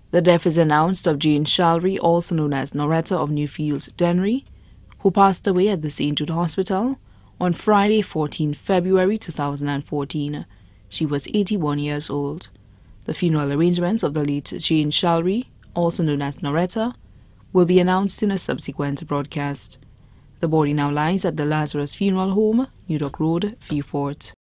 The death is announced of Jane Charlery, also known as Noretta of Newfields, Dennery, who passed away at the St. Jude Hospital on Friday, 14 February 2014. She was 81 years old. The funeral arrangements of the late Jane Charlery, also known as Noretta, will be announced in a subsequent broadcast. The body now lies at the Lazarus Funeral Home, New Dock Road, Vieux Fort.